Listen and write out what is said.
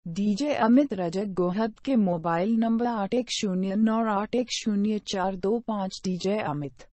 DJ Amit रजत गोहद के mobile number 8109810425। DJ Amit